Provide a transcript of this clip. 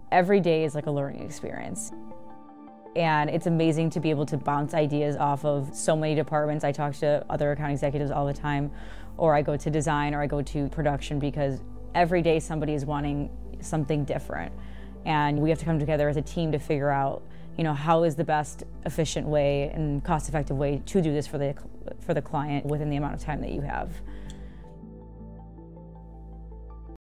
Every day is like a learning experience. And it's amazing to be able to bounce ideas off of so many departments. I talk to other account executives all the time, or I go to design, or I go to production, because every day somebody is wanting something different. And we have to come together as a team to figure out, how is the best efficient way and cost-effective way to do this for the client within the amount of time that you have.